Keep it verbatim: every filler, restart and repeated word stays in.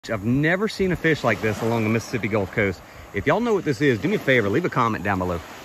I've never seen a fish like this along the Mississippi Gulf Coast. If y'all know what this is, do me a favor, leave a comment down below.